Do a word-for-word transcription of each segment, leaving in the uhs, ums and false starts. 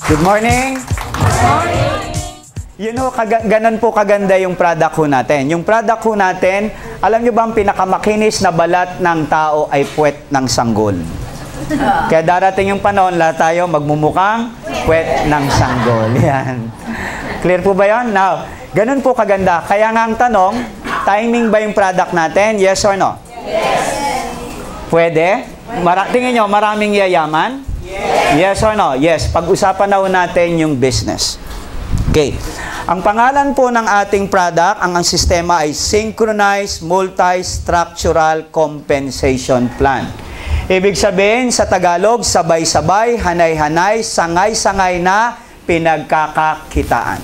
Good morning! Good morning! Yun ho, ganun po kaganda yung product ho natin. Yung product ho natin, alam nyo ba ang pinakamakinis na balat ng tao ay puwet ng sanggol? Kaya darating yung panahon, lahat tayo magmumukhang puwet ng sanggol. Yan. Clear po ba yun? Now, ganun po kaganda. Kaya nga ang tanong, timing ba yung product natin? Yes or no? Yes. Pwede? Mara tingin nyo, maraming yayaman? Yes. Yes or no? Yes. Pag-usapan na natin yung business. Okay. Ang pangalan po ng ating product, ang, ang sistema ay Synchronized Multi-Structural Compensation Plan. Ibig sabihin, sa Tagalog, sabay-sabay, hanay-hanay, sangay-sangay na pinagkakakitaan.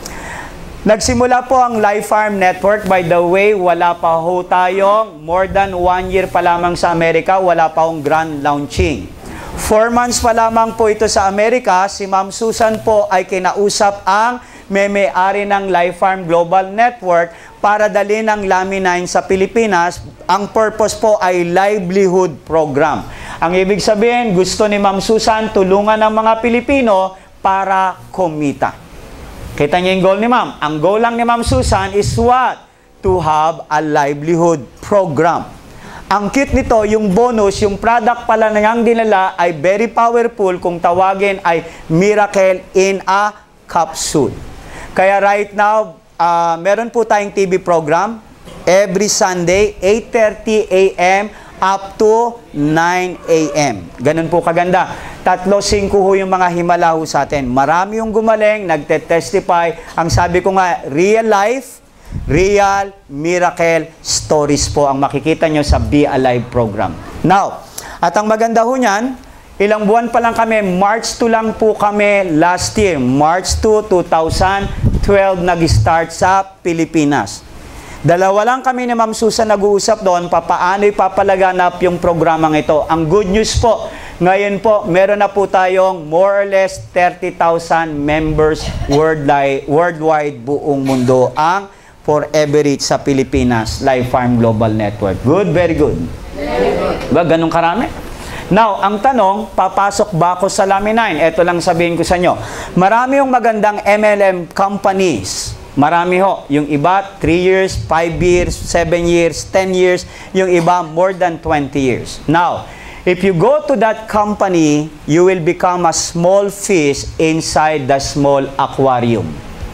Nagsimula po ang Life Farm Network. By the way, wala pa ho tayong more than one year pa lamang sa Amerika, wala pa hong grand launching. Four months pa lamang po ito sa Amerika, si Ma'am Susan po ay kinausap ang may-may-ari ng Life Farm Global Network para dalhin ang Laminine sa Pilipinas. Ang purpose po ay livelihood program. Ang ibig sabihin, gusto ni Ma'am Susan tulungan ng mga Pilipino para kumita. Kita niyo yung goal ni Ma'am. Ang goal lang ni Ma'am Susan is what? To have a livelihood program. Ang cute nito, yung bonus, yung product pala na niyang dinala ay very powerful, kung tawagin ay Miracle in a Capsule. Kaya right now, uh, meron po tayong T V program every Sunday, eight thirty a m up to nine a m Ganun po kaganda. Tatlo, singko ho yung mga himala ho sa atin. Marami yung gumaling, nagte-testify. Ang sabi ko nga, real life, real miracle stories po ang makikita nyo sa Be Alive program. Now, at ang maganda ho niyan, ilang buwan pa lang kami, March two lang po kami last year. March two, two thousand twelve nag-start sa Pilipinas. Dalawa lang kami ni Ma'am Susan nag-uusap doon, papaano ipapalaganap yung programang ito. Ang good news po, ngayon po, meron na po tayong more or less thirty thousand members worldwide, worldwide buong mundo ang Forever Rich sa Pilipinas, Life Farm Global Network. Good, very good. Very good. Ba, ganun karami? Now, ang tanong, papasok ba ako sa Laminine? Ito lang sabihin ko sa inyo. Marami yung magandang M L M companies. Marami ho. Yung iba, three years, five years, seven years, ten years. Yung iba, more than twenty years. Now, if you go to that company, you will become a small fish inside the small aquarium.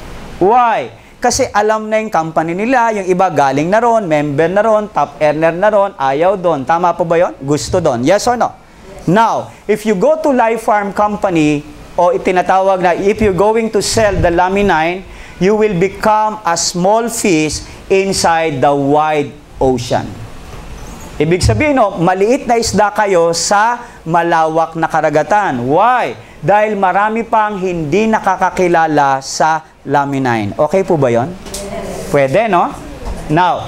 Why? Kasi alam na yung company nila, yung iba galing na ron, member na ron, top earner na ron, ayaw doon. Tama po ba yun? Gusto doon. Yes or no? Now, if you go to Life Farm Company, o itinatawag na, if you're going to sell the Laminine, you will become a small fish inside the wide ocean. Ibig sabihin, no, maliit na isda kayo sa malawak na karagatan. Why? Dahil marami pang hindi nakakakilala sa Laminine. Okay po ba yun? Pwede, no? Now,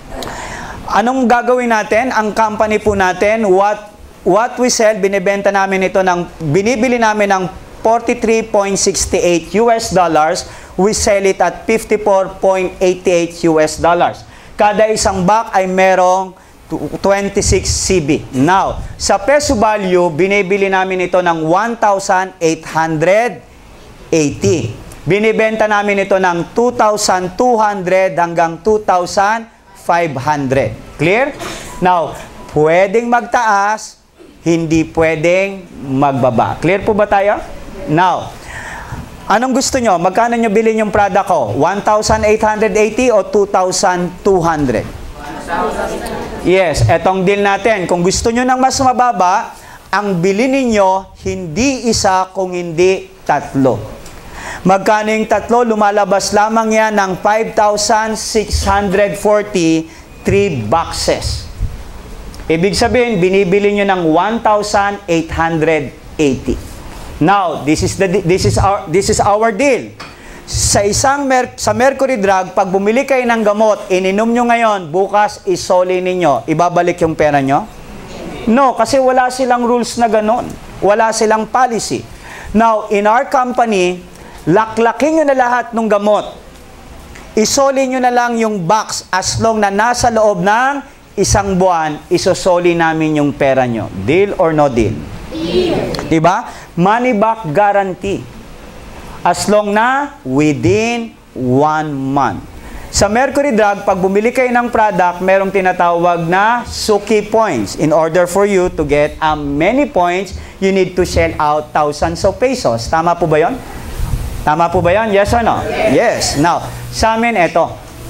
anong gagawin natin? Ang company po natin, what what we sell, binibenta namin ito ng, binibili namin ng forty-three point six eight U S dollars, we sell it at fifty-four point eight eight U S dollars. Kada isang box ay merong twenty-six C B. Now, sa peso value, binibili namin ito ng one thousand eight hundred eighty. Binibenta namin ito ng two thousand two hundred hanggang two thousand five hundred. Clear? Now, pwedeng magtaas, hindi pwedeng magbaba. Clear po ba tayo? Now, anong gusto nyo? Magkano nyo bilhin yung product ko? one thousand eight hundred eighty o two thousand two hundred? Yes, etong deal natin. Kung gusto nyo ng mas mababa, ang bilhin ninyo, hindi isa kung hindi tatlo. Magkano yung tatlo? Lumalabas lamang yan ng five thousand six hundred forty, three boxes. Ibig sabihin, binibili nyo ng one thousand eight hundred eighty. Now, this is the this is our this is our deal. Sa isang mer sa Mercury Drug, pag bumili kayo ng gamot, ininom nyo ngayon, bukas isoli ninyo, ibabalik yung pera nyo? No, kasi wala silang rules na ganon. Wala silang policy. Now, in our company, laklakin nyo na lahat ng gamot. Isoli nyo na lang yung box as long na nasa loob ng isang buwan, isosoli namin yung pera nyo. Deal or no deal? Deal. Diba? Money back guarantee. As long na within one month. Sa Mercury Drug, pag bumili kayo ng product, merong tinatawag na Suki points. In order for you to get um, many points, you need to shell out thousands of pesos. Tama po ba yun? Tama po ba yun? Yes or no? Yes. Yes. Now, sa amin, eto.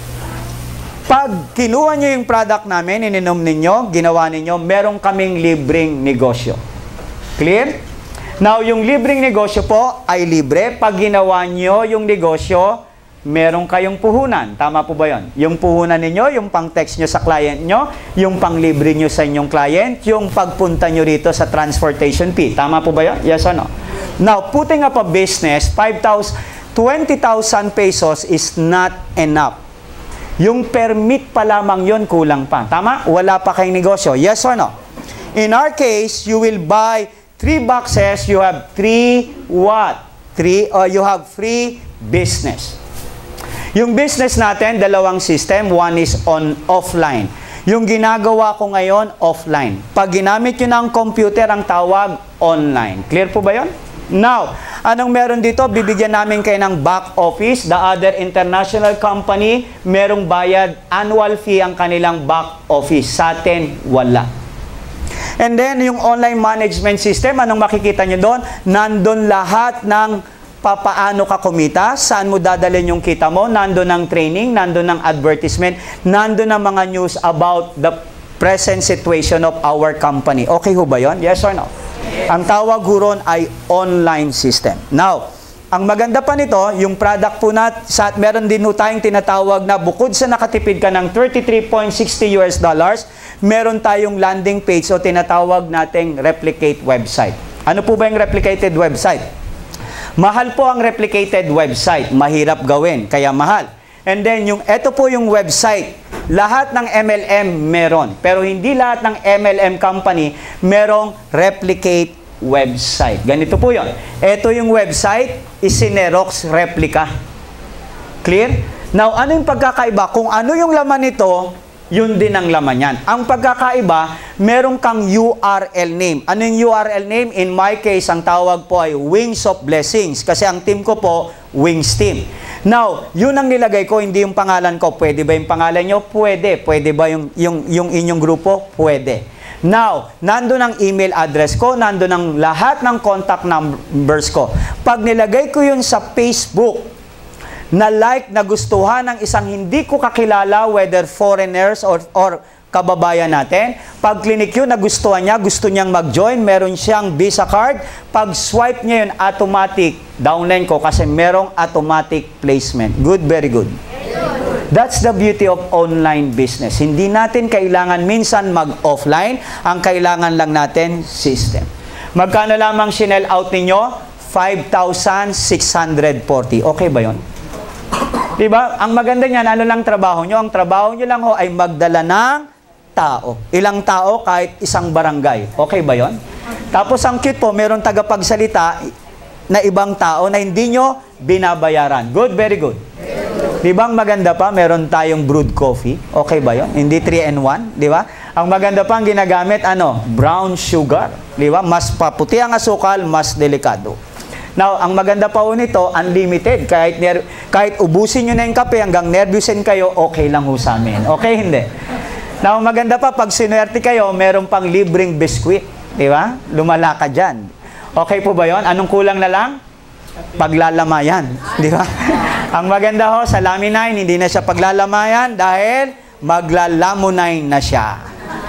Pag kinuha nyo yung product namin, ininom ninyo, ginawa ninyo, meron kaming libreng negosyo. Clear? Now, yung libreng negosyo po ay libre. Pag ginawa nyo yung negosyo, meron kayong puhunan. Tama po ba yun? Yung puhunan ninyo, yung pang-text nyo sa client nyo, yung pang-libre nyo sa inyong client, yung pagpunta nyo rito sa transportation fee. Tama po ba yun? Yes or no? Now, putting up a business, five thousand, twenty thousand pesos is not enough. Yung permit pa lamang yun, kulang pa. Tama? Wala pa kayong negosyo. Yes or no? In our case, you will buy three boxes, you have three what? Three, or you have free business. Yung business natin, dalawang system. One is on offline. Yung ginagawa ko ngayon, offline. Pag ginamit nyo ng computer, ang tawag online. Clear po ba yun? Now, anong meron dito? Bibigyan namin kayo ng back office. The other international company, merong bayad annual fee ang kanilang back office. Sa atin, wala. And then, yung online management system, anong makikita nyo doon? Nandun lahat ng papaano ka kumita, saan mo dadalhin yung kita mo, nandun ang training, nandun ang advertisement, nandun ang mga news about the present situation of our company. Okay ho ba yun? Yes or no? Yes. Ang tawag ho ron ay online system. Now, ang maganda pa nito, yung product po nat, sa, meron din ho tayong tinatawag na bukod sa nakatipid ka ng thirty-three point six zero U S dollars, meron tayong landing page o tinatawag nating replicate website. Ano po ba yung replicated website? Mahal po ang replicated website. Mahirap gawin, kaya mahal. And then, yung eto po yung website. Lahat ng M L M meron. Pero hindi lahat ng M L M company merong replicate website. Ganito po yun. Eto yung website, isinerox replica. Clear? Now, ano yung pagkakaiba? Kung ano yung laman nito, yun din ang laman yan. Ang pagkakaiba, meron kang U R L name. Ano yung U R L name? In my case, ang tawag po ay Wings of Blessings. Kasi ang team ko po, Wings Team. Now, yun ang nilagay ko, hindi yung pangalan ko. Pwede ba yung pangalan nyo? Pwede. Pwede ba yung, yung, yung inyong grupo? Pwede. Now, nandun ang email address ko, nandun ang lahat ng contact numbers ko. Pag nilagay ko yun sa Facebook, na like, na gustuhan ng isang hindi ko kakilala, whether foreigners or, or kababayan natin. Pag clinic yun, nagustuhan niya, gusto niyang mag-join, meron siyang Visa card, pag swipe niya yun, automatic, downline ko kasi merong automatic placement. Good, very good. That's the beauty of online business. Hindi natin kailangan minsan mag-offline, ang kailangan lang natin, system. Magkano lamang sinell out ninyo? five thousand six hundred forty. Okay ba yun? Diba? Ang maganda niyan, ano lang trabaho nyo? Ang trabaho nyo lang ho ay magdala ng tao. Ilang tao kahit isang barangay. Okay ba yon? Tapos ang cute po, meron tagapagsalita na ibang tao na hindi nyo binabayaran. Good, very good. Diba ang maganda pa, meron tayong brewed coffee. Okay ba yon? Hindi three in one. Diba? Ang maganda pa ang ginagamit, ano? Brown sugar. Diba? Mas paputi ang asukal, mas delikado. Now, ang maganda pa po nito, unlimited. Kahit, kahit ubusin nyo na yung kape hanggang nervyusin kayo, okay lang ho sa amin. Okay, hindi. Now, maganda pa, pag sinuwerte kayo, meron pang libreng biskwit. Di ba? Lumala ka dyan. Okay po ba yon? Anong kulang na lang? Paglalamayan. Di ba? Ang maganda ho, sa laminine, hindi na siya paglalamayan dahil maglalamunine na siya.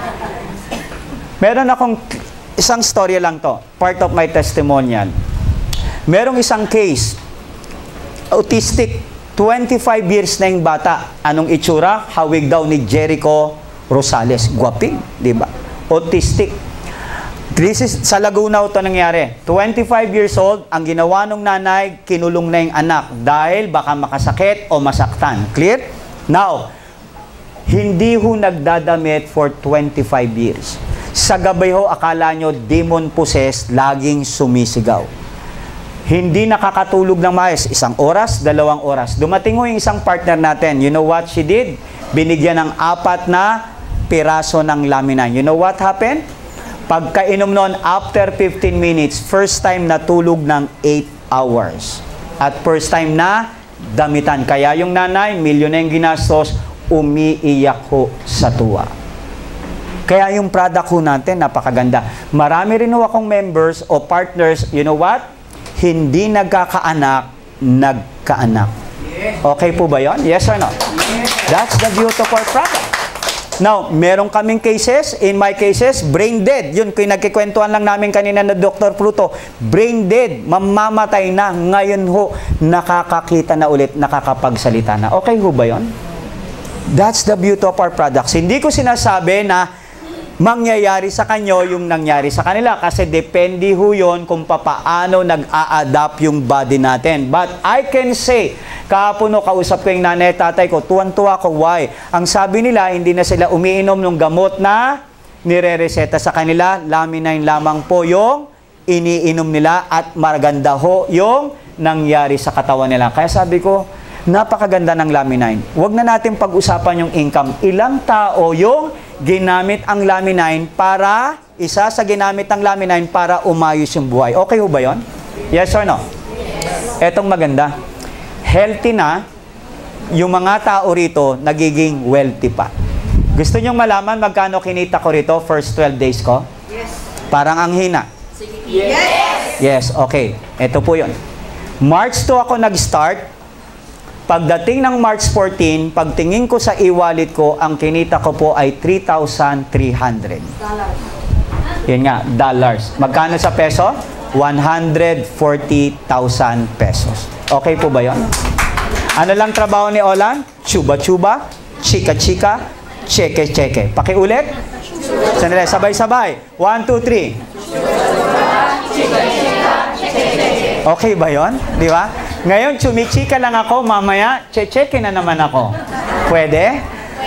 Meron akong isang story lang to. Part of my testimonial. Merong isang case, autistic, twenty-five years na yung bata. Anong itsura? Hawig daw ni Jericho Rosales. Guwaping, di ba? Autistic. This is, sa Laguna ito nangyari. twenty-five years old, ang ginawa ng nanay, kinulong na yung anak dahil baka makasakit o masaktan. Clear? Now, hindi ho nagdadamit for twenty-five years. Sa gabay ho, akala nyo demon possessed, laging sumisigaw. Hindi nakakatulog ng maayos. Isang oras, dalawang oras. Dumating ho yung isang partner natin. You know what she did? Binigyan ng apat na piraso ng laminine. You know what happened? Pagkainom noon, after fifteen minutes, first time natulog ng eight hours. At first time na damitan. Kaya yung nanay, milyon na yung ginastos, umiiyak ho sa tuwa. Kaya yung product ho natin, napakaganda. Marami rin ho akong members o partners, you know what? Hindi nagkakaanak, nagkaanak. Okay po ba yun? Yes or no? That's the beauty of our product. Now, meron kaming cases, in my cases, brain dead. Yun, kung nagkikwentuhan lang namin kanina na Doctor Fruto, brain dead, mamamatay na. Ngayon ho, nakakakita na ulit, nakakapagsalita na. Okay ho ba yun? That's the beauty of our products. Hindi ko sinasabi na mangyayari sa kanyo yung nangyari sa kanila kasi depende ho yun kung papaano nag-a-adapt yung body natin. But I can say, kahapon no, kausap ko yung nanay tatay ko, tuwan-tuwa ko, why? Ang sabi nila, hindi na sila umiinom ng gamot na nire-reseta sa kanila, laminine lamang po yung iniinom nila at maganda ho yung nangyari sa katawan nila. Kaya sabi ko, napakaganda ng laminine. Huwag na natin pag-usapan yung income. Ilang tao yung ginamit ang laminine para, isa sa ginamit ang laminine para umayos yung buhay. Okay ho ba yun? Yes or no? Etong maganda. Healthy na, yung mga tao rito, nagiging wealthy pa. Gusto nyong malaman magkano kinita ko rito first twelve days ko? Yes. Parang ang hina. Yes. Yes, okay. Ito po yun. March two ako nag-start. Pagdating ng March fourteen, pagtingin ko sa e-wallet ko, ang kinita ko po ay three thousand three hundred. Dollars. Yan nga, dollars. Magkano sa peso? one hundred forty thousand pesos. Okay po ba yun? Ano lang trabaho ni Olan? Chuba-chuba, chika-chika, cheke-cheke. Pakiulit. Sandali, sabay-sabay. One, two, three. Okay ba yun? Di ba? Ngayon, chumichika lang ako, mamaya, che-cheke na naman ako. Pwede?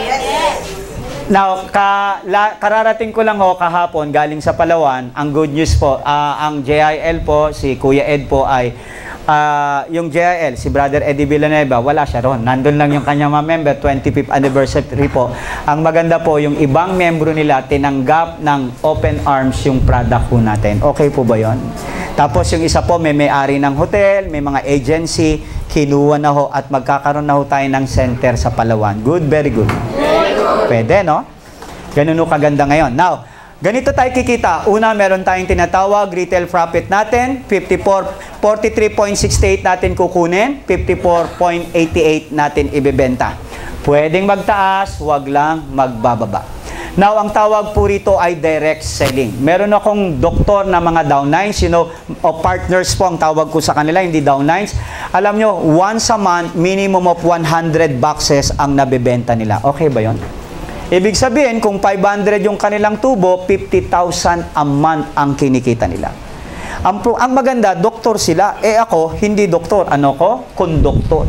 Now, ka, la, kararating ko lang ho kahapon, galing sa Palawan, ang good news po, uh, ang J I L po, si Kuya Ed po ay, uh, yung J I L, si Brother Eddie Villanueva, wala siya ron. Nandun lang yung kanyang mga member, twenty-fifth anniversary po. Ang maganda po, yung ibang membro nila, tinanggap ng open arms yung product po natin. Okay po ba yun? Tapos yung isa po, may may-ari ng hotel, may mga agency, kinuha na ho at magkakaroon na ho tayo ng center sa Palawan. Good, very good. Pwede, no? Ganun ho kaganda ngayon. Now, ganito tayo kikita. Una, meron tayong tinatawag, retail profit natin, fifty-four, forty-three point six eight natin kukunin, fifty-four point eight eight natin ibebenta. Pwedeng magtaas, wag lang magbababa. Now, ang tawag po rito ay direct selling. Meron akong doktor na mga downlines, you know, o partners po ang tawag ko sa kanila, hindi downlines. Alam nyo, once a month, minimum of one hundred boxes ang nabebenta nila. Okay ba yon? Ibig sabihin, kung five hundred yung kanilang tubo, fifty thousand a month ang kinikita nila. Ang, ang maganda, doktor sila. Eh ako, hindi doktor. Ano ko? Konduktor.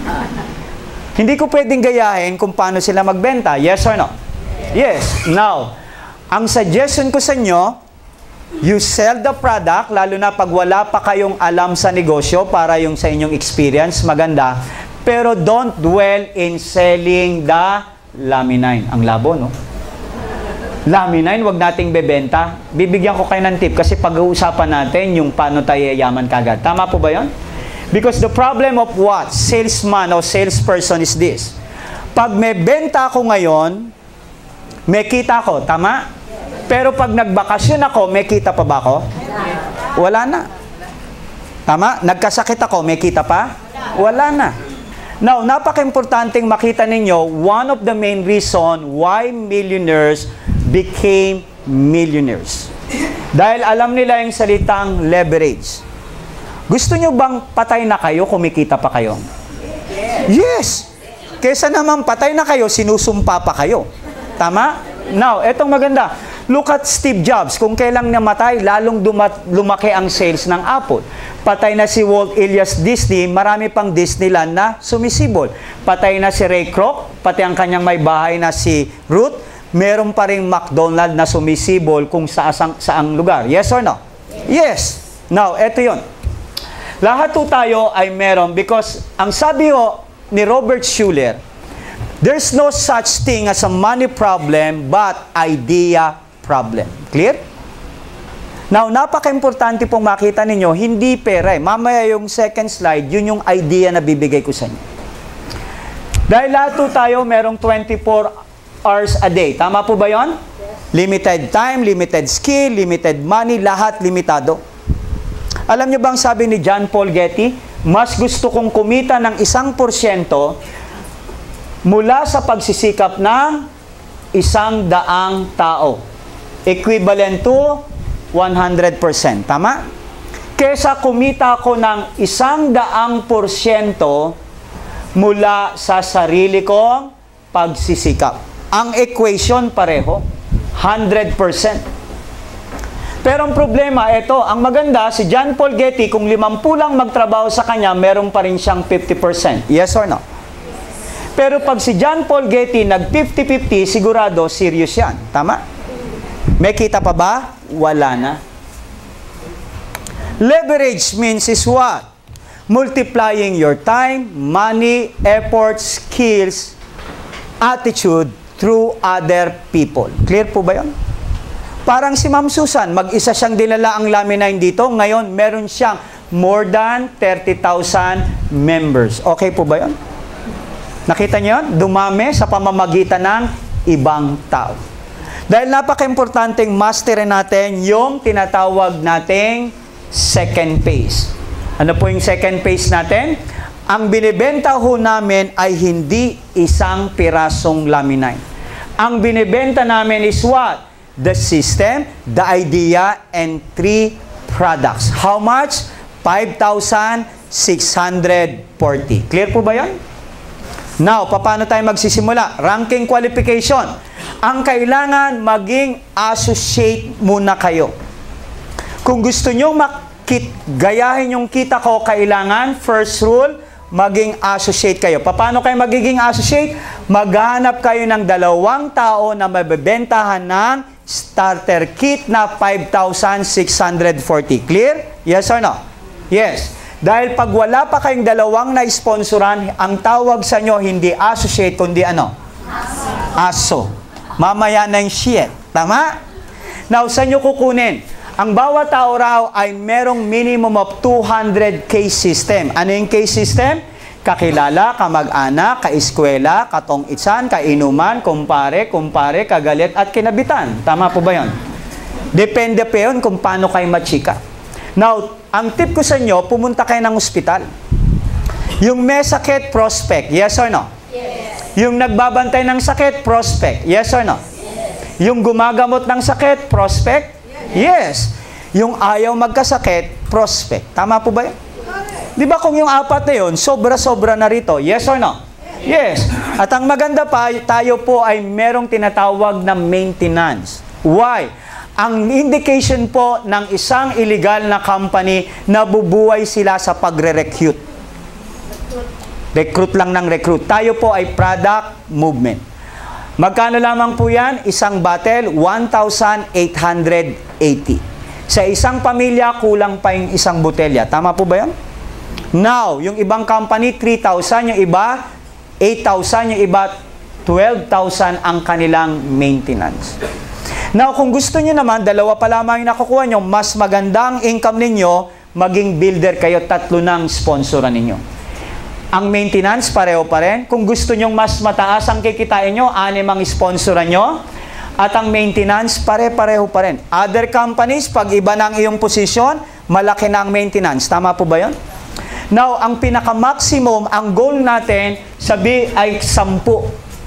Hindi ko pwedeng gayahin kung paano sila magbenta. Yes or no? Yes. Now, ang suggestion ko sa inyo, you sell the product, lalo na pag wala pa kayong alam sa negosyo para yung sa inyong experience, maganda. Pero don't dwell in selling the laminine. Ang labo, no? Laminine, wag nating bebenta. Bibigyan ko kayo ng tip kasi pag-uusapan natin yung paano tayo yayaman kagad. Tama po ba yun? Because the problem of what? Salesman o salesperson is this. Pag may benta ako ngayon, may kita ko, tama? Pero pag nagbakasyon ako, may kita pa ba ako? Wala na. Tama? Nagkasakit ako, may kita pa? Wala na. Now, napaka-importanting makita ninyo, one of the main reason why millionaires became millionaires. Dahil alam nila yung salitang leverage. Gusto nyo bang patay na kayo, kumikita pa kayo? Yes! Kesa naman patay na kayo, sinusumpa pa kayo. Tama? Now, etong maganda. Look at Steve Jobs. Kung kailang namatay, lalong dumat, lumaki ang sales ng Apple. Patay na si Walt Elias Disney, marami pang Disneyland na sumisibol. Patay na si Ray Kroc, pati ang kanyang may bahay na si Ruth, meron pa ring McDonald na sumisibol kung sa asang, saang lugar. Yes or no? Yes. Now, eto yun. Lahat po tayo ay meron because ang sabi ho ni Robert Schuller, there's no such thing as a money problem but idea problem. Clear? Now, napaka-importante pong makita ninyo, hindi pera eh. Mamaya yung second slide, yun yung idea na bibigay ko sa inyo. Dahil lahat po tayo merong twenty-four hours a day. Tama po ba yun? Limited time, limited skill, limited money, lahat limitado. Alam niyo bang sabi ni John Paul Getty, mas gusto kong kumita ng isang porsyento mula sa pagsisikap ng isang daang tao. Equivalent to one hundred percent. Tama? Kesa kumita ko ng isang daang porsyento mula sa sarili kong pagsisikap. Ang equation pareho, one hundred percent. Pero ang problema, ito, ang maganda, si John Paul Getty, kung limampu lang magtrabaho sa kanya, meron pa rin siyang fifty percent. Yes or no? Pero pag si John Paul Getty nag fifty fifty, sigurado, serious yan. Tama? May kita pa ba? Wala na. Leverage means is what? Multiplying your time, money, effort, skills, attitude through other people. Clear po ba yun? Parang si Ma'am Susan, mag-isa siyang dinala ang laminine dito. Ngayon, meron siyang more than thirty thousand members. Okay po ba yun? Nakita niyo yun? Dumami sa pamamagitan ng ibang tao. Dahil napaka-importanting masterin natin yung tinatawag nating second phase. Ano po yung second phase natin? Ang binibenta ho namin ay hindi isang pirasong laminine. Ang binibenta namin is what? The system, the idea, and three products. How much? five thousand six hundred forty. Clear po ba yan? Now, paano tayo magsisimula? Ranking qualification. Ang kailangan maging associate muna kayo. Kung gusto nyo makit, gayahin yung kita ko, kailangan, first rule, maging associate kayo. Paano kayo magiging associate? Maghanap kayo ng dalawang tao na mabebentahan ng starter kit na five thousand six hundred forty. Clear? Yes or no? Yes. Dahil pag wala pa kayong dalawang na-sponsoran, ang tawag sa inyo hindi associate, kundi ano? Aso. Mamaya na yung shit. Tama? Now, saan nyo kukunin? Ang bawat tao raw ay merong minimum of two hundred case system. Ano yung case system? Kakilala, kamag-anak, kaeskwela, katong-itsan, kainuman, kumpare, kumpare, kagalit, at kinabitan. Tama po ba yun? Depende pa yun kung paano kayo machika. Now, ang tip ko sa inyo, pumunta kayo ng ospital. Yung may sakit, prospect. Yes or no? Yes. Yung nagbabantay ng sakit, prospect. Yes or no? Yes. Yung gumagamot ng sakit, prospect? Yes. Yung ayaw magkasakit, prospect. Tama po ba yun? Di ba kung yung apat na yun, sobra-sobra na rito? Yes or no? Yes. At ang maganda pa, tayo po ay merong tinatawag na maintenance. Why? Ang indication po ng isang illegal na company na bubuhay sila sa pagre-recruit. Recruit lang ng recruit. Tayo po ay product movement. Magkano lamang po yan? Isang bottle, one thousand eight hundred eighty. Sa isang pamilya, kulang pa yung isang botelya. Tama po ba yan? Now, yung ibang company, three thousand. Yung iba, eight thousand. Yung iba, twelve thousand ang kanilang maintenance. Now, kung gusto niyo naman, dalawa pa lamang yung nakukuha nyo, mas magandang income ninyo, maging builder kayo, tatlo ng sponsoran ninyo. Ang maintenance, pareho pa rin. Kung gusto nyo mas mataas ang kikitain nyo, anim ang sponsoran nyo. At ang maintenance, pare-pareho pa rin. Other companies, pag iba na ang iyong posisyon, malaki na ang maintenance. Tama po ba yun? Now, ang pinaka-maximum, ang goal natin, sabi ay sampu.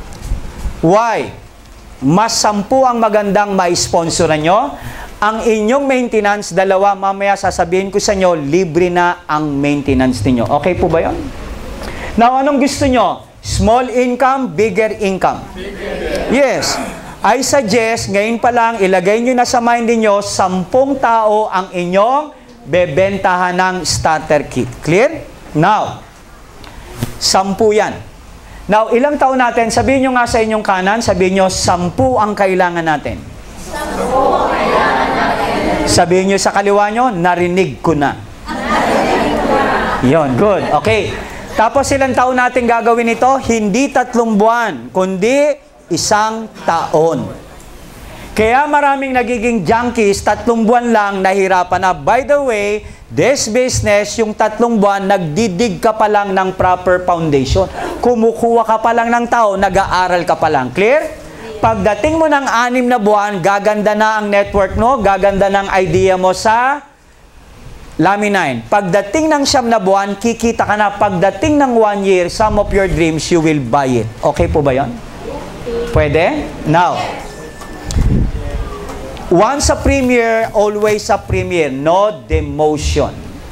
Why? Mas sampu ang magandang ma-sponsoran nyo. Ang inyong maintenance, dalawa, mamaya sasabihin ko sa inyo, libre na ang maintenance ninyo. Okay po ba yun? Now, anong gusto nyo? Small income, bigger income? Bigger. Yes. I suggest, ngayon pa lang, ilagay nyo na sa mind niyo, sampung tao ang inyong bebentahan ng starter kit. Clear? Now, sampu yan. Now, ilang taon natin, sabihin nyo nga sa inyong kanan, sabihin nyo, sampu ang kailangan natin. Sampu ang kailangan natin. Sabihin nyo sa kaliwa nyo, narinig ko na. Narinig ko na. Yun, good. Okay. Tapos ilang taon natin gagawin ito? Hindi tatlong buwan, kundi isang taon. Kaya maraming nagiging junkies, tatlong buwan lang, nahirapan na. By the way, this business, yung tatlong buwan, nagdidig ka pa lang ng proper foundation. Kumukuha ka pa lang ng tao, nag-aaral ka pa lang. Clear? Pagdating mo ng anim na buwan, gaganda na ang network mo, gaganda ng idea mo sa Laminine. Pagdating ng siyam na buwan, kikita ka na. Pagdating ng one year, some of your dreams, you will buy it. Okay po ba yun? Pwede? Now, once a premier, always a premier. No demotion.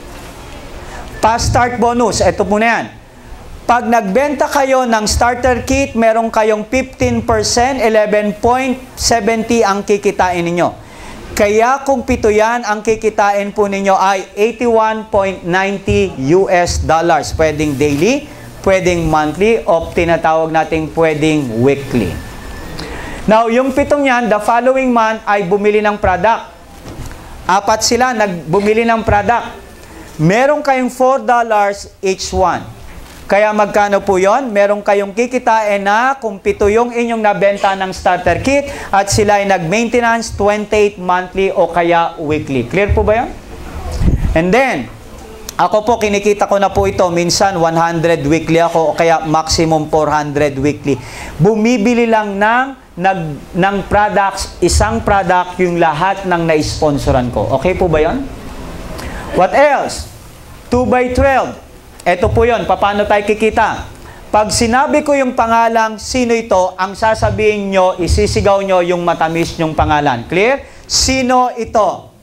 Past start bonus. Ito po na yan. Pag nagbenta kayo ng starter kit, meron kayong fifteen percent, eleven point seven zero ang kikitain ninyo. Kaya kung pito yan, ang kikitain po ninyo ay eighty-one point nine zero U S dollars. Pwedeng daily, pwedeng monthly, o tinatawag nating pwedeng weekly. Now, yung pitong yan, the following month ay bumili ng product. Apat sila, nagbumili ng product. Meron kayong four dollars each one. Kaya magkano po yon? Meron kayong kikitain na kung pito yung inyong nabenta ng starter kit at sila ay nag-maintenance twenty-eight monthly o kaya weekly. Clear po ba yan? And then, ako po, kinikita ko na po ito. Minsan, one hundred weekly ako o kaya maximum four hundred weekly. Bumibili lang ng Nag, ng products, isang product yung lahat ng na-sponsoran ko. Okay po ba yun? What else? two by twelve. Ito po yun. Paano tayo kikita? Pag sinabi ko yung pangalang sino ito, ang sasabihin nyo, isisigaw nyo yung matamis nyong pangalan. Clear? Sino ito?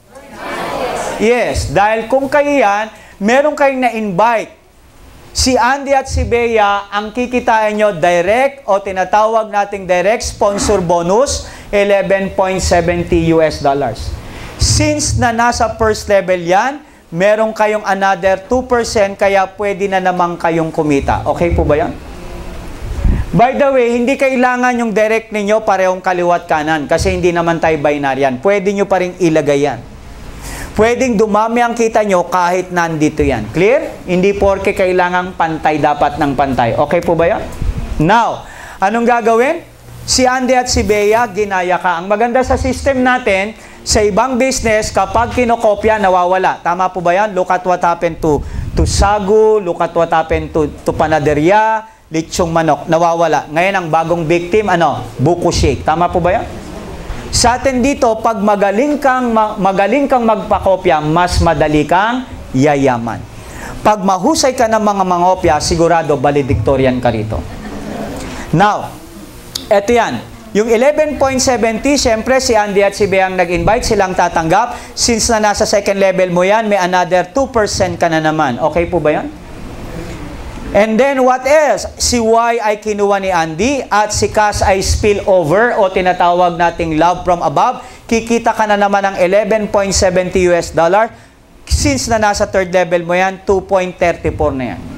Yes. Dahil kung kayo yan, meron kayong na-invite. Si Andy at si Bea, ang kikitain nyo direct o tinatawag nating direct sponsor bonus, eleven point seven zero U S dollars. Since na nasa first level yan, meron kayong another two percent kaya pwede na naman kayong kumita. Okay po ba yan? By the way, hindi kailangan yung direct ninyo parehong kaliwat kanan kasi hindi naman tayo binary yan. Pwede nyo pa rin ilagay yan. Pwedeng dumami ang kita nyo kahit nandito yan. Clear? Hindi porke kailangang pantay dapat ng pantay. Okay po ba yan? Now, anong gagawin? Si Andy at si Bea, ginaya ka. Ang maganda sa system natin, sa ibang business, kapag kinokopya, nawawala. Tama po ba yan? Look at what happened to, to Sagu, look at what happened to, to Panaderia, Lechong Manok, nawawala. Ngayon, ang bagong victim, ano? Buko Shake. Tama po ba yan? Sa atin dito, pag magaling kang, magaling kang magpakopya, mas madali kang yayaman. Pag mahusay ka ng mga mangopya, sigurado valedictorian ka rito. Now, eto yan. Yung eleven point seven zero, syempre si Andy at si Bea ang nag-invite, silang tatanggap. Since na nasa second level mo yan, may another two percent ka na naman. Okay po ba yan? And then what else? Si Y ay kinuha ni Andy at si Cass ay spill over o tinatawag nating love from above. Kikita ka na naman ng eleven point seven zero U S dollar. Since na nasa third level mo yan, two point three four na yan.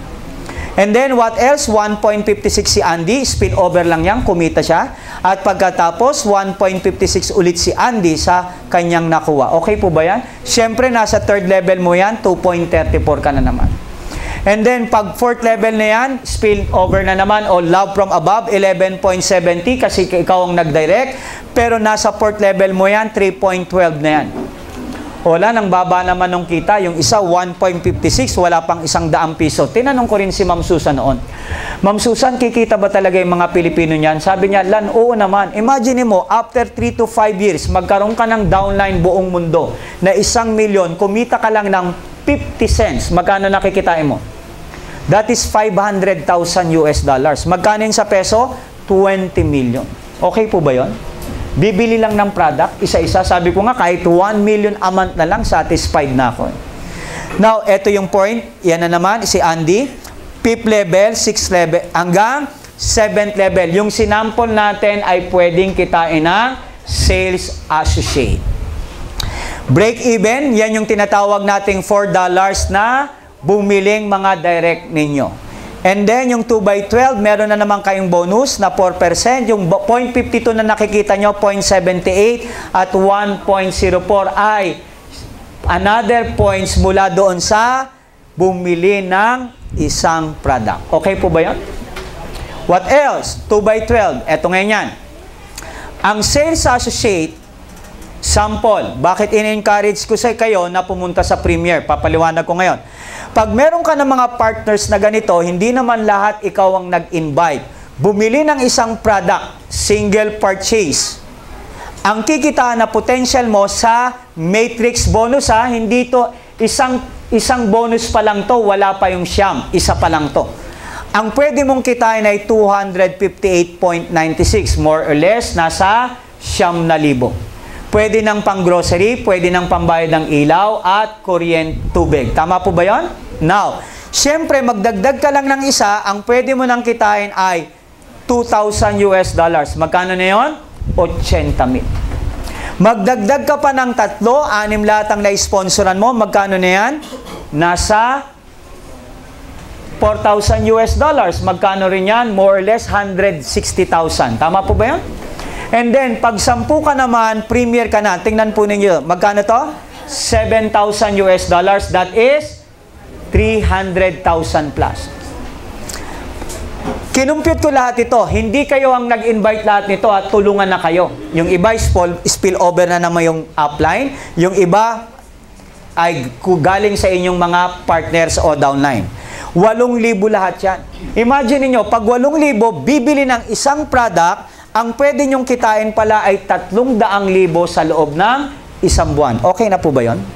And then what else? one point five six si Andy, spill over lang yan, kumita siya. At pagkatapos, one point five six ulit si Andy sa kanyang nakuha. Okay po ba yan? Siyempre, nasa third level mo yan, two point three four ka na naman. And then, pag fourth level na yan, spill over na naman o love from above, eleven point seven zero kasi ikaw ang nag-direct. Pero nasa fourth level mo yan, three point one two na yan. Wala, nang baba naman nung kita. Yung isa, one point five six, wala pang isang daang piso. Tinanong ko rin si Ma'am Susan noon. Ma'am Susan, kikita ba talaga yung mga Pilipino niyan? Sabi niya, Lan, oo naman. Imagine mo, after three to five years, magkaroon ka ng downline buong mundo na isang milyon, kumita ka lang ng fifty cents. Magkano nakikitain mo? That is five hundred thousand U S dollars. Magkano yung sa peso? twenty million. Okay po ba yon? Bibili lang ng product, isa-isa. Sabi ko nga, kahit one million a month na lang, satisfied na ako. Now, eto yung point. Yan na naman, si Andy. Fifth level, sixth level, hanggang seventh level. Yung sinample natin ay pwedeng kitain ng sales associate. Break even, yan yung tinatawag nating four dollars na bumiling mga direct ninyo. And then, yung two by twelve, meron na naman kayong bonus na four percent. Yung zero point five two na nakikita nyo, zero point seven eight at one point zero four ay another points mula doon sa bumili ng isang product. Okay po ba yan? What else? two by twelve. Eto ngayon yan. Ang sales associate, sample, bakit in-encourage ko sa kayo na pumunta sa Premier? Papaliwanag ko ngayon. Pag meron ka ng mga partners na ganito, hindi naman lahat ikaw ang nag-invite. Bumili ng isang product, single purchase. Ang kikitaan na potential mo sa matrix bonus, ha, hindi to isang isang bonus pa lang to, wala pa yung siyam, isa pa lang to. Ang pwede mong kitain ay two hundred fifty-eight point nine six, more or less, nasa siyam na libo. Pwede ng pang-grocery, pwede ng pambayad ng ilaw at kuryente, tubig. Tama po ba yon? Now, syempre, magdagdag ka lang ng isa, ang pwede mo nang kitain ay two thousand US dollars. Magkano na yon? eighty mil. Magdagdag ka pa ng tatlo, anim lahat ang na-sponsoran mo, magkano na yan? Nasa four thousand US dollars. Magkano rin yan? More or less, one hundred sixty thousand. Tama po ba yan? And then, pag sampu ka naman, premier ka na, tingnan po ninyo, magkano to? seven thousand US dollars. That is three hundred thousand plus. Kinumpute ko lahat ito. Hindi kayo ang nag-invite lahat nito at tulungan na kayo. Yung iba spill over na naman yung upline. Yung iba ay galing sa inyong mga partners o downline. Walong libo lahat yan. Imagine niyo, pag walong libo, bibili ng isang product, ang pwede nyong kitain pala ay tatlong daang libo sa loob ng isang buwan. Okay na po ba yon?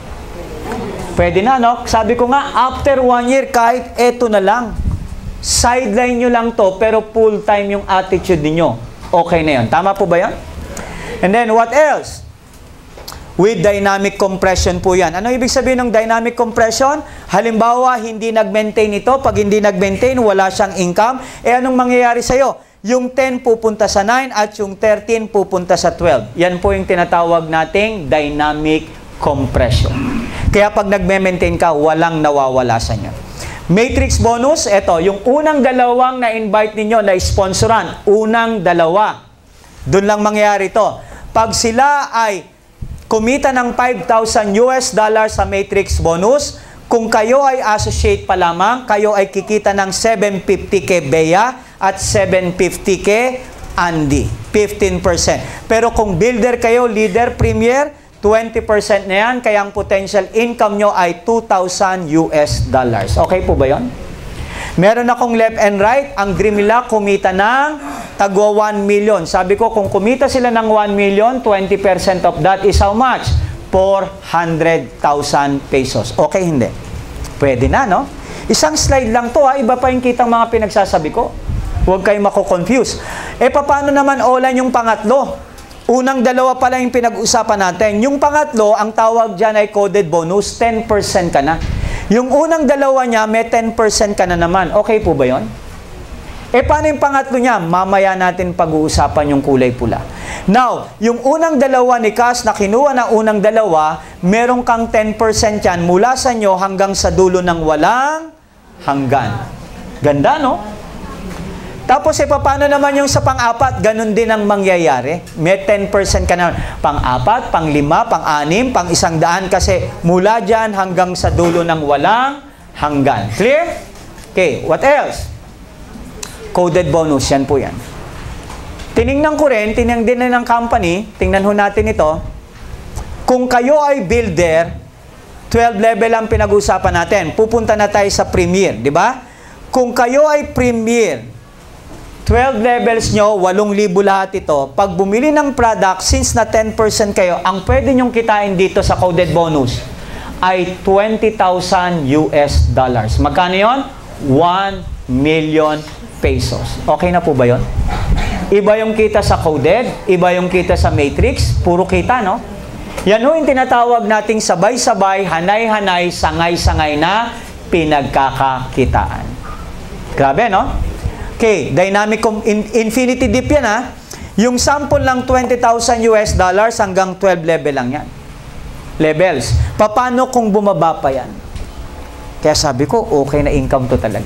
Pwede na, no? Sabi ko nga, after one year, kahit eto na lang, sideline nyo lang to, pero full-time yung attitude niyo. Okay na yun. Tama po ba yan? And then, what else? With dynamic compression po yan. Ano ibig sabihin ng dynamic compression? Halimbawa, hindi nag-maintain ito. Pag hindi nag-maintain, wala siyang income. Eh, anong mangyayari sa'yo? Yung ten pupunta sa nine at yung thirteen pupunta sa twelve. Yan po yung tinatawag nating dynamic compression. Kaya pag nagme-maintain ka, walang nawawala sa inyo. Matrix bonus, eto, yung unang dalawang na-invite ninyo na sponsoran, unang dalawa. Doon lang mangyayari to. Pag sila ay kumita ng five thousand US dollars sa matrix bonus, kung kayo ay associate pa lamang, kayo ay kikita ng seven fifty K Bea at seven fifty K Andy. fifteen percent. Pero kung builder kayo, leader, premier, twenty percent na yan, kaya ang potential income nyo ay two thousand US dollars. Okay po ba yon? Meron akong left and right, ang dream nila kumita ng tagwa one million. Sabi ko, kung kumita sila ng one million, twenty percent of that is how much? four hundred thousand pesos. Okay, hindi? Pwede na, no? Isang slide lang to, ha? Iba pa yung kitang mga pinagsasabi ko. Huwag kayong mako-confuse. Eh, paano naman online yung pangatlo? Unang dalawa pala yung pinag-usapan natin. Yung pangatlo, ang tawag dyan ay coded bonus, ten percent ka na. Yung unang dalawa niya, may ten percent ka na naman. Okay po ba yon? Eh, paano yung pangatlo niya? Mamaya natin pag-uusapan yung kulay pula. Now, yung unang dalawa ni Cass na kinuha na unang dalawa, meron kang ten percent yan mula sa inyo hanggang sa dulo ng walang hanggan. Ganda, no? Tapos, eh, paano naman yung sa pang-apat? Ganon din ang mangyayari. May ten percent ka na pang-apat, pang-lima, pang-anim, pang-isang daan kasi mula dyan hanggang sa dulo ng walang hanggan. Clear? Okay, what else? Coded bonus, yan po yan. Tiningnan ko rin, tiningnan din ng company, tingnan ho natin ito. Kung kayo ay builder, twelve level ang pinag-usapan natin. Pupunta na tayo sa premier, di ba? Kung kayo ay premier, twelve levels nyo, eight libo lahat ito. Pag bumili ng product, since na ten percent kayo, ang pwede nyong kitain dito sa coded bonus ay twenty thousand US dollars. Magkano yon? one million pesos. Okay na po ba yon? Iba yung kita sa coded, iba yung kita sa matrix, puro kita, no? Yan ho yung tinatawag nating sabay-sabay, hanay-hanay, sangay-sangay na pinagkakakitaan. Grabe, no? Okay, dynamic in, infinity dip yan, ha? Yung sample lang twenty thousand US dollars hanggang twelve level lang yan. Levels. Paano kung bumaba pa yan? Kaya sabi ko, okay na income to talaga.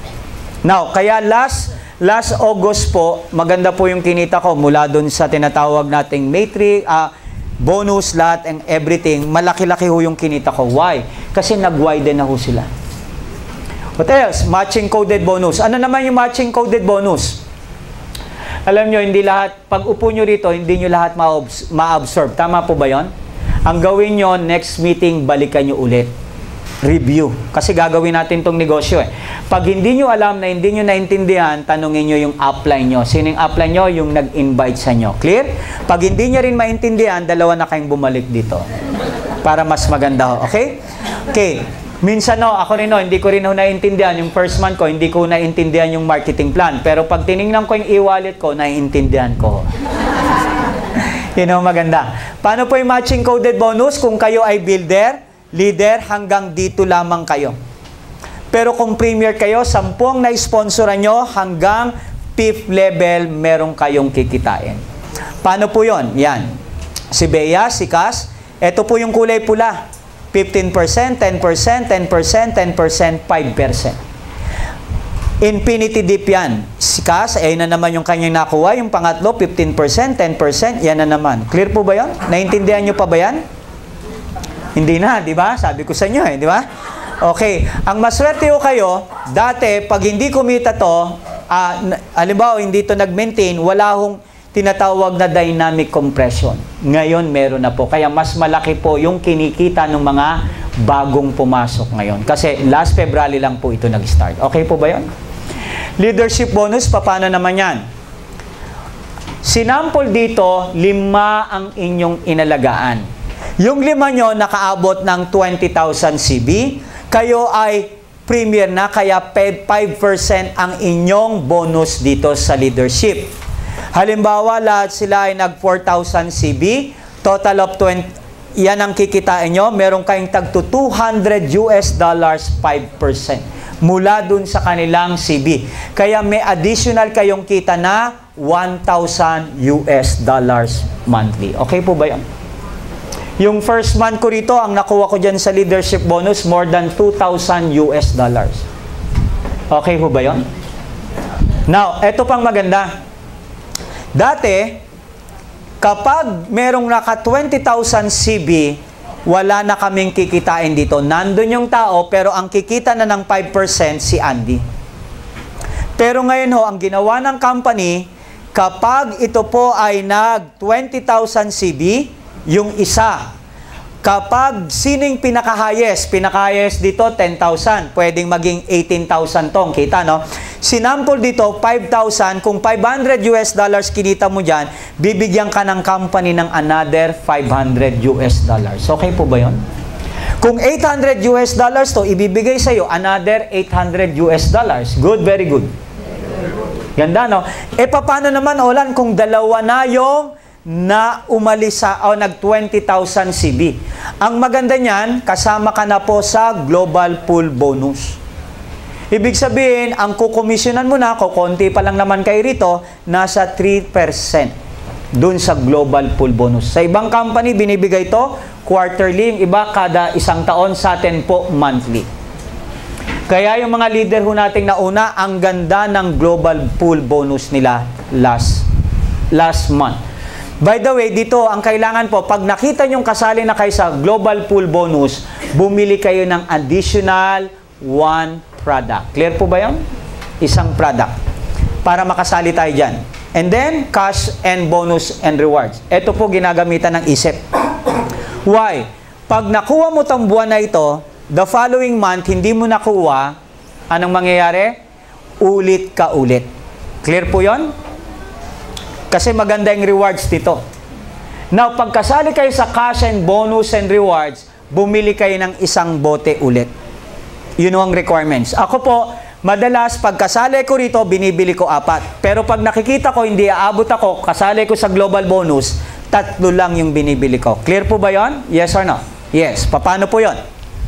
Now, kaya last last August po, maganda po yung kinita ko mula dun sa tinatawag nating matrix, uh, bonus, lahat, and everything. Malaki-laki ho yung kinita ko. Why? Kasi nag-widen na ho sila. What else? Matching coded bonus. Ano naman yung matching coded bonus? Alam nyo, hindi lahat, pag upo nyo rito, hindi nyo lahat ma-obs- ma-absorb. Tama po ba yon? Ang gawin nyo, next meeting, balikan nyo ulit. Review. Kasi gagawin natin tong negosyo eh. Pag hindi nyo alam na hindi nyo naintindihan, tanungin nyo yung upline nyo. Sino yung upline nyo? Yung nag-invite sa nyo. Clear? Pag hindi nyo rin maintindihan, dalawa na kayong bumalik dito. Para mas maganda ho. Okay? Okay. Minsan no, ako rin no, hindi ko rin ho naintindihan. Yung first month ko, hindi ko naintindihan yung marketing plan. Pero pag tinignan ko yung e-wallet ko, naiintindihan ko. Yun know, maganda. Paano po yung matching coded bonus? Kung kayo ay builder, leader, hanggang dito lamang kayo. Pero kung premier kayo, sampung na-sponsoran nyo, hanggang fifth level, meron kayong kikitain. Paano po yon? Yan. Si Bea, si Cass, ito po yung kulay pula. fifteen percent, ten percent, ten percent, ten percent, five percent. Infinity dip yan. Si Cass, ayun na naman yung kanyang nakuha. Yung pangatlo, fifteen percent, ten percent, yan na naman. Clear po ba yun? Naintindihan nyo pa ba yan? Hindi na, di ba? Sabi ko sa inyo eh, di ba? Okay. Ang maswerte ko kayo, dati, pag hindi kumita to, uh, halimbawa, hindi to nag-maintain, wala hong tinatawag na dynamic compression. Ngayon, meron na po. Kaya mas malaki po yung kinikita ng mga bagong pumasok ngayon. Kasi last February lang po ito nag-start. Okay po ba yun? Leadership bonus, paano naman yan? Sinampol dito, lima ang inyong inalagaan. Yung lima nyo nakaabot ng twenty thousand C B, kayo ay premier na, kaya five percent ang inyong bonus dito sa leadership. Halimbawa, lahat sila ay nag four thousand C B, total of twenty, yan ang kikitain nyo, meron kayong tag to two hundred U S dollars, five percent. Mula dun sa kanilang C B. Kaya may additional kayong kita na one thousand U S dollars monthly. Okay po ba yan? Yung first month ko rito, ang nakuha ko dyan sa leadership bonus, more than two thousand U S dollars. Okay po ba yun? Now, eto pang maganda. Dati, kapag merong naka twenty thousand C B, wala na kaming kikitain dito. Nandun yung tao, pero ang kikita na ng five percent si Andy. Pero ngayon ho, ang ginawa ng company, kapag ito po ay nag twenty thousand C B, yung isa, kapag sining pinaka-highest, pinaka-highest dito, ten thousand, pwedeng maging eighteen thousand tong kita, no? Sinampol dito, five thousand, kung five hundred U S dollars kinita mo dyan, bibigyan ka ng company ng another five hundred U S dollars. Okay po ba yun? Kung eight hundred U S dollars to, ibibigay sa'yo another eight hundred U S dollars. Good, very good. Ganda, no? E, paano naman, Olan, kung dalawa na yung na umalis sa, o oh, nag twenty thousand C B. Ang maganda niyan, kasama ka na po sa global pool bonus. Ibig sabihin, ang kukomisyonan mo na, kukunti pa lang naman kayo rito, nasa three percent dun sa global pool bonus. Sa ibang company, binibigay to quarterly, yung iba kada isang taon, sa atin po monthly. Kaya yung mga leader ho nating nauna, ang ganda ng global pool bonus nila last, last month. By the way, dito, ang kailangan po, pag nakita nyong kasali na kayo sa global pool bonus, bumili kayo ng additional one product. Clear po ba yun? Isang product. Para makasali tayo dyan. And then, cash and bonus and rewards. Ito po ginagamitan ng isip. Why? Pag nakuha mo tong buwan na ito, the following month, hindi mo nakuha, anong mangyayari? Ulit ka ulit. Clear po yun? Kasi maganda yung rewards dito. Now, pagkasali kayo sa cash and bonus and rewards, bumili kayo ng isang bote ulit. Yun ang requirements. Ako po, madalas, pagkasali ko rito, binibili ko apat. Pero pag nakikita ko, hindi aabot ako, kasali ko sa global bonus, tatlo lang yung binibili ko. Clear po ba yon? Yes or no? Yes. Paano po yon?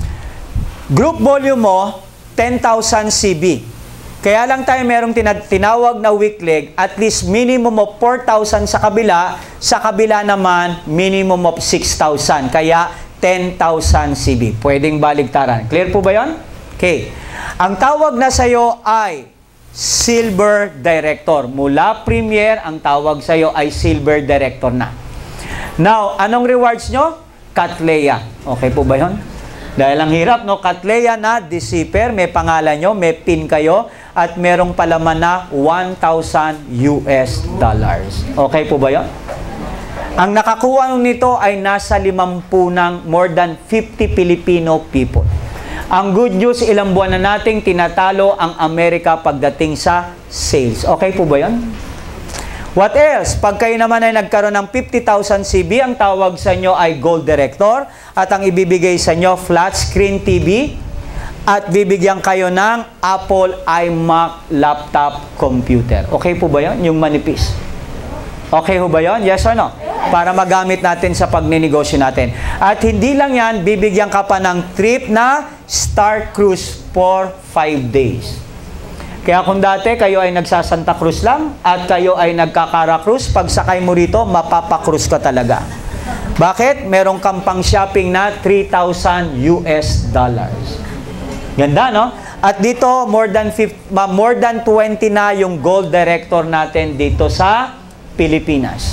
Group volume mo, ten thousand C B. Kaya lang tayo merong tinawag na weak leg, at least minimum of four thousand sa kabila, sa kabila naman minimum of six thousand. Kaya ten thousand C B. Pwedeng baligtaran. Clear po ba yon? Okay. Ang tawag na sa'yo ay Silver Director. Mula Premier, ang tawag sa'yo ay Silver Director na. Now, anong rewards nyo? Cattleya. Okay po ba yon? Dahil ang hirap, no? Cattleya na deceiver, may pangalan nyo, may pin kayo. at merong palaman na one thousand U S dollars. Okay po ba yun? Ang nakakuha nito ay nasa limampu ng more than fifty Filipino people. Ang good news, ilang buwan na nating tinatalo ang Amerika pagdating sa sales. Okay po ba yun? What else? Pag kayo naman ay nagkaroon ng fifty thousand C B, ang tawag sa inyo ay Gold Director at ang ibibigay sa inyo flat screen T V at bibigyan kayo ng Apple iMac laptop computer. Okay po ba yun? Yung manipis. Okay ho ba yun? Yes or no? Para magamit natin sa pagninegosyo natin. At hindi lang yan, bibigyan ka pa ng trip na Star Cruise for five days. Kaya kung dati kayo ay nagsasanta Cruz lang at kayo ay nagkakara cruise, pag sakay mo rito, mapapakruise ka talaga. Bakit? Merong kang pang shopping na three thousand U S dollars. Ganda, no? At dito, more than, fifty, more than twenty na yung Gold Director natin dito sa Pilipinas.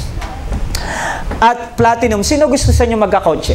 At Platinum, sino gusto sa inyo magkakotse?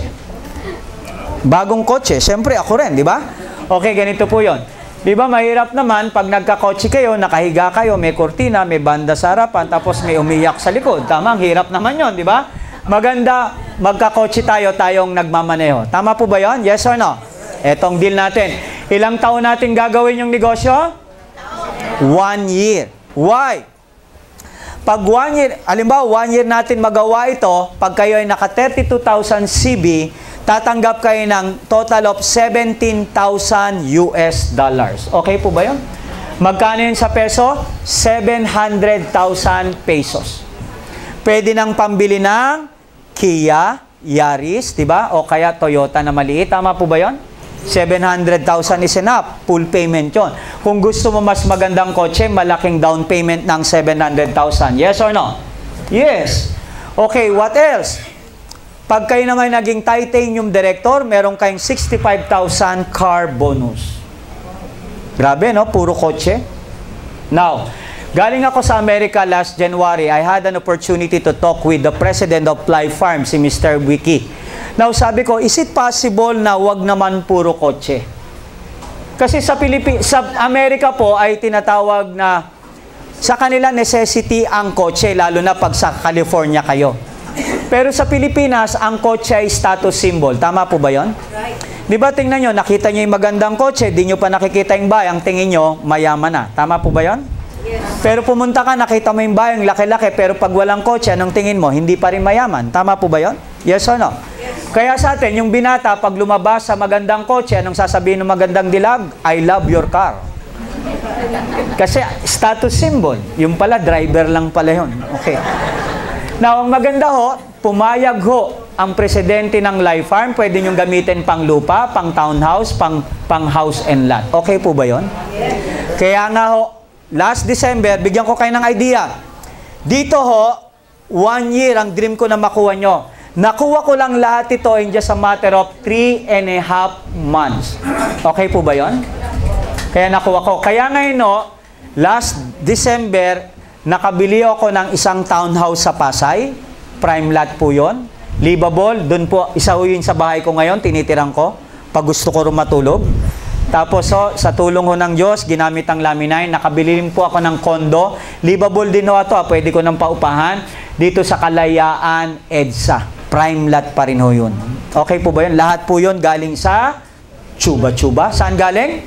Bagong kotse, siyempre ako rin, di ba? Okay, ganito po yon. Di ba, mahirap naman pag nagkakotse kayo, nakahiga kayo, may kortina, may banda sa harapan, tapos may umiyak sa likod. Tama, ang hirap naman yon, di ba? Maganda, magkakotse tayo, tayong nagmamaneho. Tama po ba yon? Yes or no? Etong deal natin. Ilang taon natin gagawin yung negosyo? One year. Why? Pag one year, alimbawa, one year natin magawa ito, pag kayo ay naka thirty-two thousand C B, tatanggap kayo ng total of seventeen thousand U S dollars. Okay po ba yun? Magkano yun sa peso? seven hundred thousand pesos. Pwede nang pambili ng Kia, Yaris, di ba? O kaya Toyota na maliit. Tama po ba yun? seven hundred thousand is enough. Full payment yon. Kung gusto mo mas magandang kotse, malaking down payment ng seven hundred thousand. Yes or no? Yes. Okay, what else? Pag kayo naman naging titanium director, meron kayong sixty-five thousand car bonus. Grabe, no? Puro kotse. Now, galing ako sa Amerika last January. I had an opportunity to talk with the president of Fly Farm, si Mister Wiki. Now, sabi ko, is it possible na wag naman puro kotse? Kasi sa Pilipi sa Amerika po ay tinatawag na sa kanila necessity ang kotse, lalo na pag sa California kayo. Pero sa Pilipinas, ang kotse ay status symbol. Tama po ba yon? Right. Di ba tingnan nyo, nakita nyo yung magandang kotse, di nyo pa nakikita yung bahay, ang tingin nyo, mayaman na. Tama po ba yon? Yes. Pero pumunta ka, nakita mo yung bahay, laki-laki, pero pag walang kotse, anong tingin mo? Hindi pa rin mayaman. Tama po ba yon? Yes or no? Yes. Kaya sa atin, yung binata, pag lumabas sa magandang kotse, anong sasabihin ng magandang dilag? I love your car. Kasi status symbol. Yung pala, driver lang pala yun. Okay. Now, ang maganda ho, pumayag ho ang presidente ng Life Farm, pwede nyo gamitin pang lupa, pang townhouse, pang, pang house and lot. Okay po ba yun? Yes. Kaya nga ho, last December, bigyan ko kayo ng idea. Dito ho, one year ang dream ko na makuha nyo. Nakuha ko lang lahat ito in just a matter of three and a half months. Okay po ba yon? Kaya nakuha ko. Kaya ngayon no, last December, nakabili ako ng isang townhouse sa Pasay. Prime lot po yon. Livable. Doon po, isa ho yun sa bahay ko ngayon, tinitirang ko. Pag gusto ko rin matulog. Tapos ho, sa tulong ho ng Diyos, ginamit ang laminine. Nakabili rin po ako ng condo. Livable din ho ito. Pwede ko nang paupahan. Dito sa Kalayaan, EDSA. Prime lot pa rin ho yun. Okay po ba yun? Lahat po yun galing sa Chuba-Chuba. Saan galing?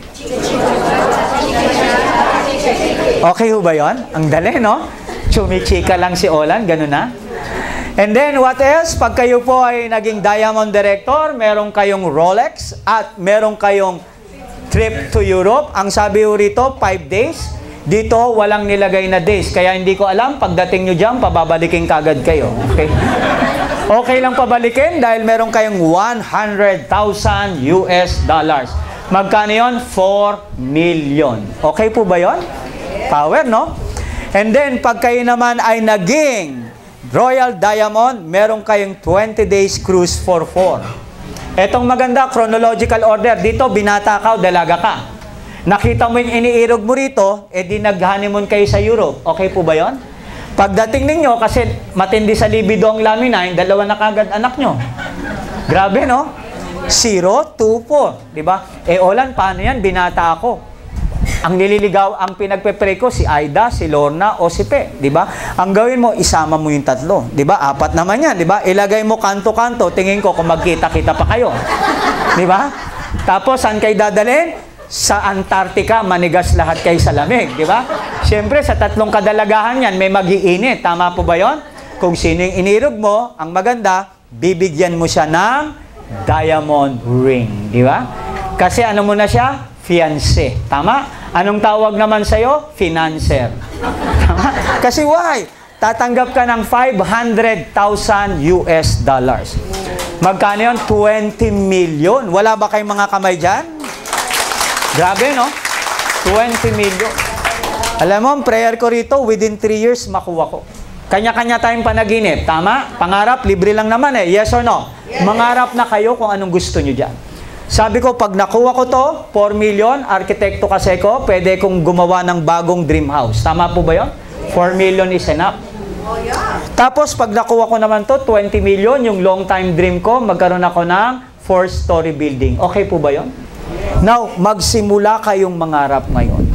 Okay ho ba yun? Ang dali, no? Chumichika lang si Olan, ganun na. And then, what else? Pag kayo po ay naging Diamond Director, meron kayong Rolex at meron kayong trip to Europe. Ang sabi ho rito, five days. Dito, walang nilagay na days. Kaya hindi ko alam, pagdating nyo dyan, pababalikin kagad kayo. Okay? Okay lang pabalikin dahil meron kayong one hundred thousand U S dollars. Magkano yun? four million. Okay po ba yun? Power, no? And then, pag kayo naman ay naging Royal Diamond, meron kayong twenty days cruise for four. Etong maganda, chronological order. Dito, binata ka o dalaga ka. Nakita mo yung iniirog mo rito, edi nag-honeymoon kayo sa Europe. Okay po ba yun? Pagdating ninyo, kasi matindi sa libido ang laminine, dalawa na kagad anak nyo. Grabe, no? Zero, two, four. Diba? Eh, Olan, paano yan? Binata ako. Ang nililigaw, ang pinagpe-pray ko, si Aida, si Lorna, o si Pe. Di ba? Ang gawin mo, isama mo yung tatlo. Di ba? Apat naman yan. Di ba? Ilagay mo kanto-kanto. Tingin ko kung magkita-kita pa kayo. Di ba? Tapos, saan kayo dadalhin? Sa Antarctica, manigas lahat kayo sa lamig. Di ba? Siyempre, sa tatlong kadalagahan yan, may mag-iinit. Tama po ba yon? Kung sino yung inirog mo, ang maganda, bibigyan mo siya ng diamond ring. Di ba? Kasi ano mo na siya? Fiancé. Tama? Anong tawag naman sa'yo? Financer. Tama? Kasi why? Tatanggap ka ng five hundred thousand U S dollars. Magkano yun? twenty million. Wala ba kayong mga kamay dyan? Grabe, no? twenty million. Alam mo, ang prayer ko rito, within three years, makuha ko. Kanya-kanya tayong panaginip. Tama? Pangarap, libre lang naman eh. Yes or no? Mangarap na kayo kung anong gusto nyo dyan. Sabi ko, pag nakuha ko to, four million, arkitekto kasi ko, pwede kong gumawa ng bagong dream house. Tama po ba yun? four million is enough. Tapos, pag nakuha ko naman to, twenty million, yung long time dream ko, magkaroon ako ng four-story building. Okay po ba yun? Now, magsimula kayong mangarap ngayon.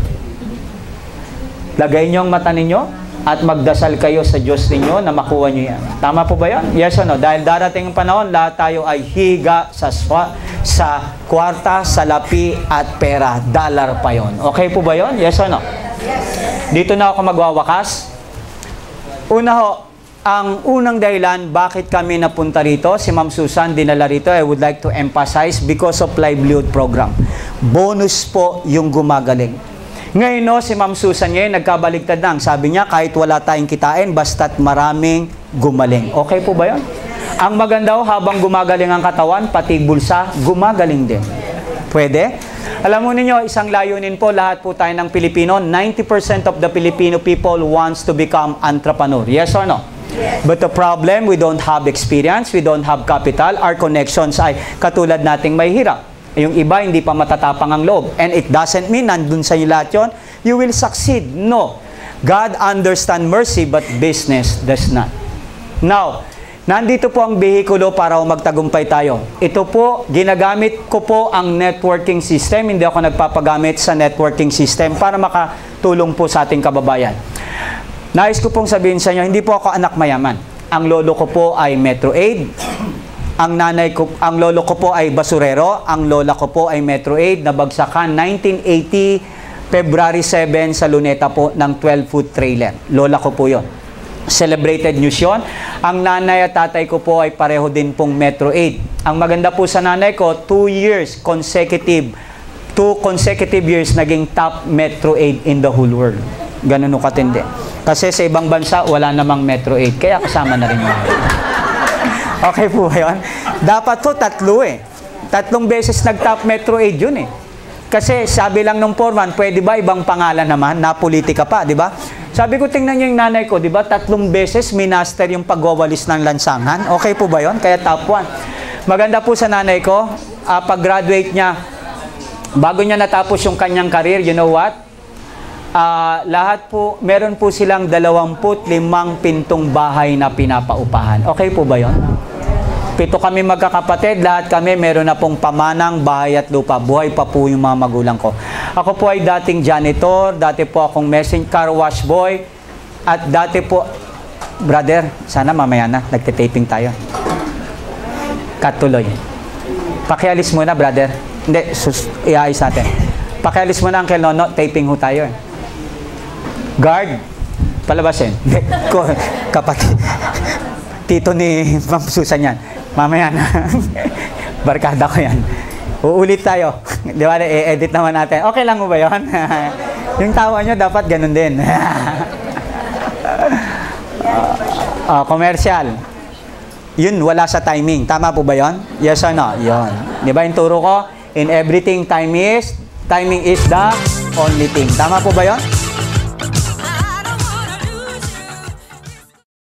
Lagay niyo ang mata ninyo at magdasal kayo sa Diyos ninyo na makuha niyo yan. Tama po ba yan? Yes or no? Dahil darating ang panahon, lahat tayo ay higa sa swa, sa kwarta, sa lapi at pera. Dollar pa yon. Okay po ba yon? Yes or no? Yes. Dito na ako magwawakas. Una ho, ang unang dahilan bakit kami napunta rito, si Ma'am Susan dinala rito, I would like to emphasize because of livelihood program. Bonus po yung gumagaling. Ngayon no, si Ma'am Susan ngayon, nagkabaligtad lang. Sabi niya, kahit wala tayong kitain, basta't maraming gumaling. Okay po ba yun? Ang maganda ho, habang gumagaling ang katawan, pati bulsa, gumagaling din. Pwede? Alam mo ninyo, isang layunin po, lahat po tayo ng Pilipino, ninety percent of the Filipino people wants to become entrepreneur. Yes or no? Yes. But the problem, we don't have experience, we don't have capital, our connections ay katulad nating may hirap. Yung iba, hindi pa matatapang ang loob. And it doesn't mean, nandun sa inyo lahat yun, you will succeed. No. God understand mercy, but business does not. Now, nandito po ang behikulo para magtagumpay tayo. Ito po, ginagamit ko po ang networking system. Hindi ako nagpapagamit sa networking system para makatulong po sa ating kababayan. Nais ko pong sabihin sa inyo, hindi po ako anak mayaman. Ang lolo ko po ay Metro Aid. Ang nanay ko, ang lolo ko po ay basurero, ang lola ko po ay Metro Aid, nabagsakan nineteen eighty, February seven sa Luneta po ng twelve foot trailer. Lola ko po yon. Celebrated news yun. Ang nanay at tatay ko po ay pareho din pong Metro Aid. Ang maganda po sa nanay ko, two years consecutive, two consecutive years naging top Metro Aid in the whole world. Ganun o katindi. Kasi sa ibang bansa, wala namang Metro Aid, kaya kasama na rin yun. Okay po ba yun? Dapat po tatlo eh. Tatlong beses nag-top Metro Aid yun eh. Kasi sabi lang nung foreman, pwede ba ibang pangalan naman, na politika pa, di ba? Sabi ko, tingnan niyo yung nanay ko, di ba? Tatlong beses minaster yung pagwawalis ng lansangan. Okay po ba yun? Kaya top one. Maganda po sa nanay ko, uh, pag-graduate niya, bago niya natapos yung kanyang career, you know what? Uh, lahat po, meron po silang dalawampu't limang pintong bahay na pinapaupahan. Okay po ba yun? Pito kami magkakapatid, lahat kami meron na pong pamanang, bahay at lupa. Buhay pa po yung mga magulang ko. Ako po ay dating janitor, dati po akong messenger, car wash boy, at dati po, brother, sana mamaya na, nagtitaping tayo. Katuloy. Pakialis muna, brother. Hindi, sus, iayos natin. Pakialis muna, Uncle Nono, taping ho tayo. Guard, palabasin. Kapatid. Tito ni Ma'am Susan yan. Mamaya na. Barkada ko yan. Uulit tayo. Di ba? I-edit naman natin. Okay lang mo ba yun? Yung tawa nyo dapat ganun din. uh, commercial. Yun, wala sa timing. Tama po ba yun? Yes or no? Yun. Di ba yung turo ko? In everything, time is, timing is the only thing. Tama po ba yun?